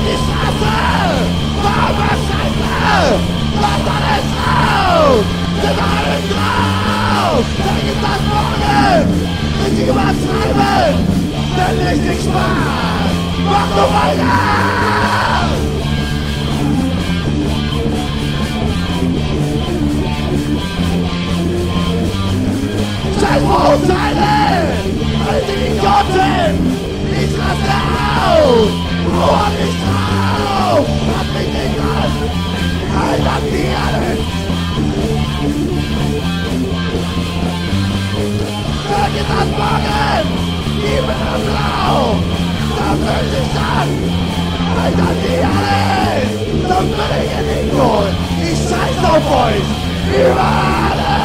die Straße! Warum Scheiße! Lass alles raus! Sind alle drauf! Sag es das morgen! Richtig übertreiben! Denn richtig Spaß! Mach doch weiter! Scheiß Vorurteile! Alte Idioten! Ich raste auf! Hau mich drauf! Hab mich nicht an! Halt an die Erde! Sag es das morgen! Gib mir das Blau! Dann will ich an! Halt an die Erde! Dann will ich in den Grund! Ich scheiß auf euch! Über alles!